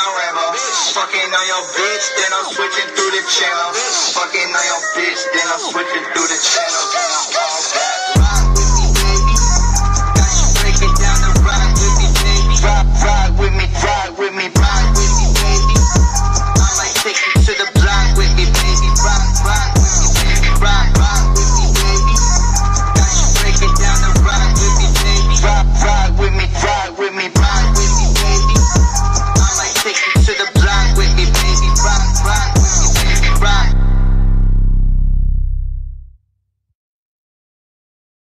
Rambo. Fucking on your bitch, then I'm switching through the channel. Fucking on your bitch, then I'm switching through the channel. Then I'm all back.